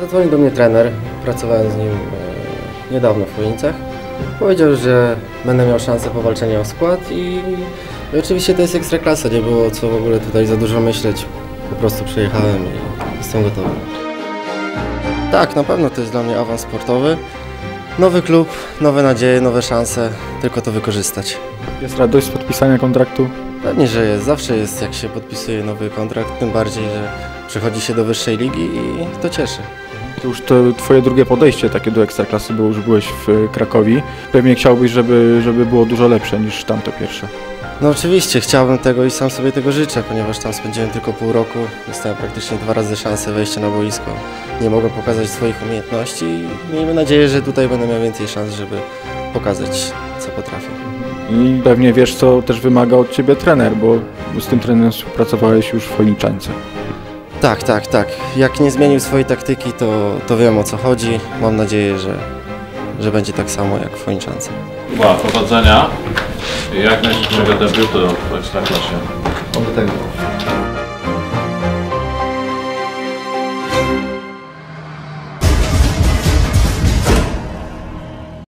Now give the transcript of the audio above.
Zadzwonił do mnie trener, pracowałem z nim niedawno w Chojnicach. Powiedział, że będę miał szansę powalczenia o skład i oczywiście to jest ekstraklasa, nie było co w ogóle tutaj za dużo myśleć. Po prostu przyjechałem i jestem gotowy. Tak, na pewno to jest dla mnie awans sportowy. Nowy klub, nowe nadzieje, nowe szanse, tylko to wykorzystać. Jest radość z podpisania kontraktu? Pewnie, że jest. Zawsze jest, jak się podpisuje nowy kontrakt, tym bardziej, że przychodzi się do wyższej ligi i to cieszy. To już to twoje drugie podejście takie do ekstraklasy, bo już byłeś w Krakowie. Pewnie chciałbyś, żeby było dużo lepsze niż tamto pierwsze. No oczywiście, chciałbym tego i sam sobie tego życzę, ponieważ tam spędziłem tylko pół roku. Dostałem praktycznie 2 razy szansę wejścia na boisko. Nie mogłem pokazać swoich umiejętności i miejmy nadzieję, że tutaj będę miał więcej szans, żeby pokazać, co potrafię. I pewnie wiesz, co też wymaga od ciebie trener, bo z tym trenerem współpracowałeś już w Chojniczance. Tak. Jak nie zmienił swojej taktyki, to wiem, o co chodzi. Mam nadzieję, że będzie tak samo jak w Chojniczance. Powodzenia i jak najszybszego debiutu w Ekstraklasie. Oby tego.